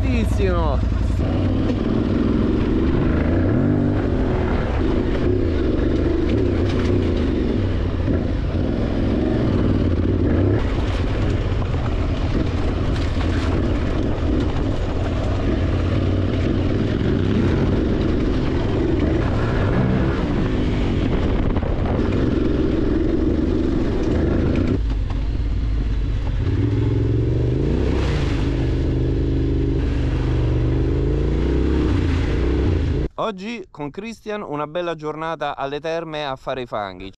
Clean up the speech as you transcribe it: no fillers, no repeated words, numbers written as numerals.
bellissimo! Oggi con Christian una bella giornata alle terme a fare i fanghi.